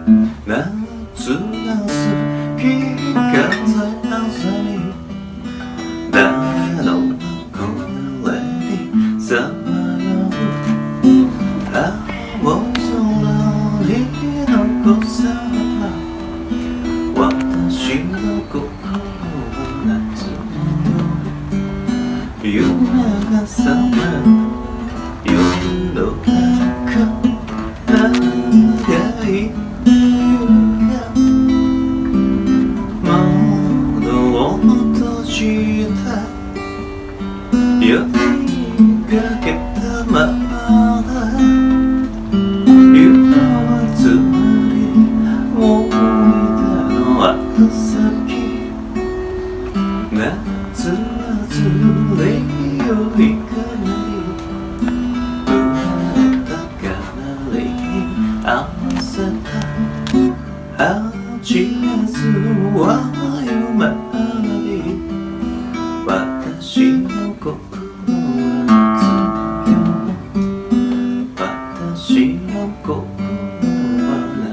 夏が過ぎ風朝に誰の声にさまよう青空に残さ私の心夏の夜夢が覚め夜の中長い夜が窓を閉じた夜にかけたままだ夢はつまり思い出の後先夏はずれよいかない生まれたからに合わせた8月は夢花火私の心は夏よ私の心は夏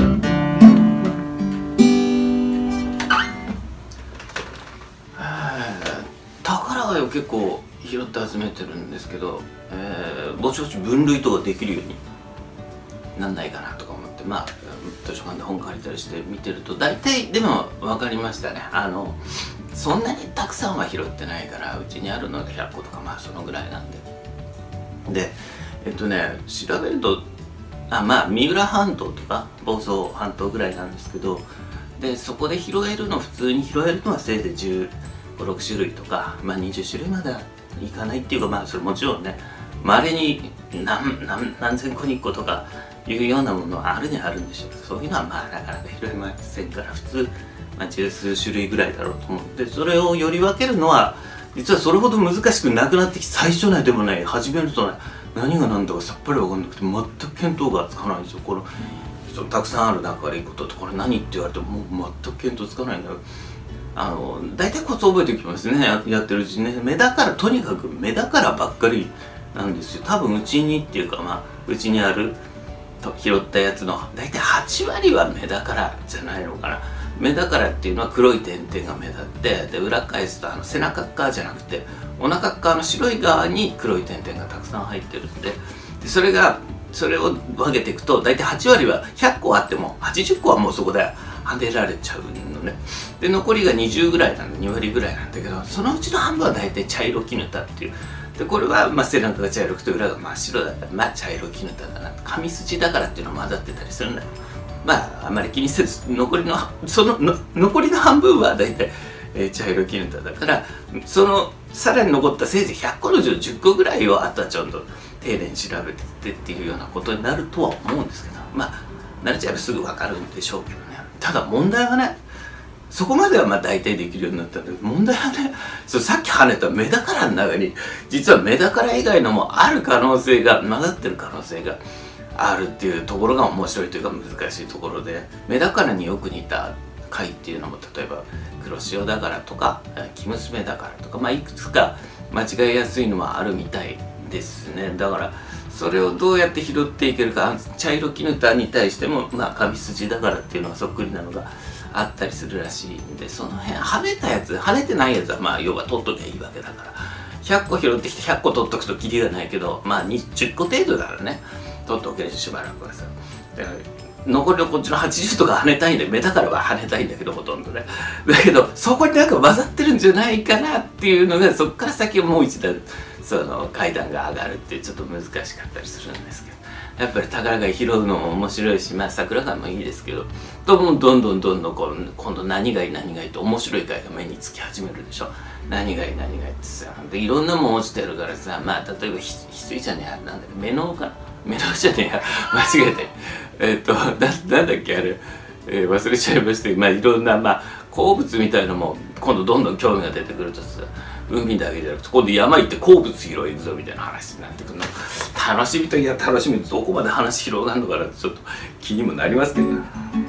宝貝を結構拾って集めてるんですけど、ぼちぼち分類とかできるようになんないかなとか思って、まあ図書館で本借りたりして見てると大体でも分かりましたね。そんなにたくさんは拾ってないから、うちにあるので100個とかまあそのぐらいなんで。で調べるとまあ三浦半島とか房総半島ぐらいなんですけど、でそこで拾えるの普通に拾えるのはせいぜい15、6種類とか、まあ20種類まではいかないっていうか、まあそれもちろんねまれに何千個に1個とかいうようなものはあるにはあるんでしょうけど、そういうのはまあなかなか拾えませんから、普通、まあ、十数種類ぐらいだろうと思って、それをより分けるのは実はそれほど難しくなくなってきて、最初ねでもね始めるとね何が何だかさっぱり分かんなくて全く見当がつかないんですよ。このたくさんある中からいくこととこれ何って言われてももう全く見当つかないんだよ。大体コツ覚えておきますね、やってるうちにね。メダカラ、とにかくメダカラばっかりなんですよ。多分うちにっていうか、まあうちにある拾ったやつの大体8割はメダカラじゃないのかな。メダカラっていうのは黒い点々が目立って、で裏返すと背中側じゃなくてお腹側の白い側に黒い点々がたくさん入ってるんで、それを分けていくと大体8割は100個あっても80個はもうそこで跳ねられちゃうのね。で残りが20ぐらいなんで2割ぐらいなんだけど、そのうちの半分は大体茶色絹田っていう。でこれはまあ背中が茶色くて裏が真っ白だからまあ茶色絹田だな、紙筋だからっていうのが混ざってたりするんだよ。まああんまり気にせず残りの半分は大体、茶色絹田だから、そのさらに残ったせいぜい100個のうちの10個ぐらいをあとはちょっと丁寧に調べてってっていうようなことになるとは思うんですけど、まあ慣れちゃえばすぐ分かるんでしょうけどね。ただ問題はね、そこまではまあ大体できるようになったんだけど、問題はね、さっき跳ねたメダカラの中に実はメダカラ以外のもある可能性が混ざってる可能性があるっていうところが面白いというか難しいところで、メダカラによく似た貝っていうのも例えば黒潮だからとか生娘だからとか、まあいくつか間違いやすいのはあるみたいですね。だからそれをどうやって拾っていけるか、茶色絹田に対してもまあ紙筋だからっていうのがそっくりなのがあったりするらしいんで、その辺跳ねたやつ跳ねてないやつはまあ要は取っときゃいいわけだから、100個拾ってきて100個取っとくとキリがないけど、まあ10個程度ならね取っておけるし、しばらくはさ。残りのこっちの80とか跳ねたいんで、メダカラは跳ねたいんだけどほとんどね。だけどそこになんか混ざってるんじゃないかなっていうのが、そっから先もう一段その階段が上がるっていうちょっと難しかったりするんですけど、やっぱり宝貝拾うのも面白いし、まあ桜貝もいいですけど、どんどん今度何貝って面白い貝が目につき始めるでしょ。何貝ってさ、でいろんなもん落ちてるからさ、まあ例えば翡翠じゃねえや、なんだっけ、メノウかな、メノウじゃねえや、間違えてなんだっけあれ、忘れちゃいましたけど、まあいろんなまあ鉱物みたいのも今度どんどん興味が出てくるとさ、海だけじゃなくて今度山行って鉱物拾えるぞみたいな話になってくるの。楽しみといや楽しみとどこまで話広がるのかなってちょっと気にもなりますけどね。